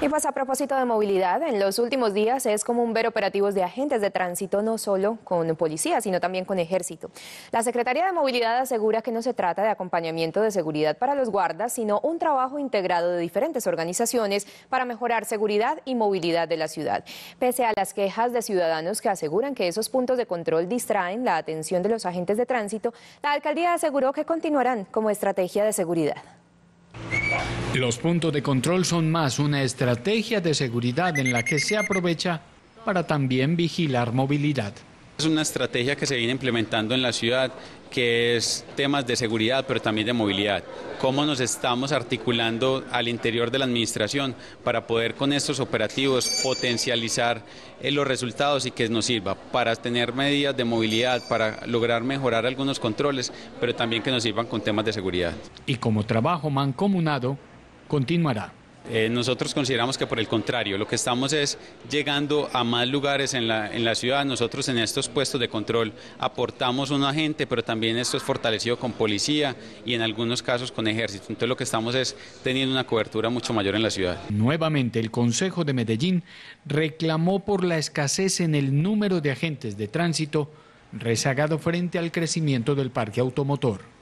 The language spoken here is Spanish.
Y pues a propósito de movilidad, en los últimos días es común ver operativos de agentes de tránsito no solo con policías, sino también con ejército. La Secretaría de Movilidad asegura que no se trata de acompañamiento de seguridad para los guardas, sino un trabajo integrado de diferentes organizaciones para mejorar seguridad y movilidad de la ciudad. Pese a las quejas de ciudadanos que aseguran que esos puntos de control distraen la atención de los agentes de tránsito, la alcaldía aseguró que continuarán como estrategia de seguridad. Los puntos de control son más una estrategia de seguridad en la que se aprovecha para también vigilar movilidad. Es una estrategia que se viene implementando en la ciudad, que es temas de seguridad, pero también de movilidad. Cómo nos estamos articulando al interior de la administración para poder con estos operativos potencializar los resultados y que nos sirva para tener medidas de movilidad, para lograr mejorar algunos controles, pero también que nos sirvan con temas de seguridad. Y como trabajo mancomunado, continuará. Nosotros consideramos que por el contrario, lo que estamos es llegando a más lugares en la ciudad. Nosotros en estos puestos de control aportamos un agente, pero también esto es fortalecido con policía y en algunos casos con ejército. Entonces lo que estamos es teniendo una cobertura mucho mayor en la ciudad. Nuevamente el Consejo de Medellín reclamó por la escasez en el número de agentes de tránsito rezagado frente al crecimiento del parque automotor.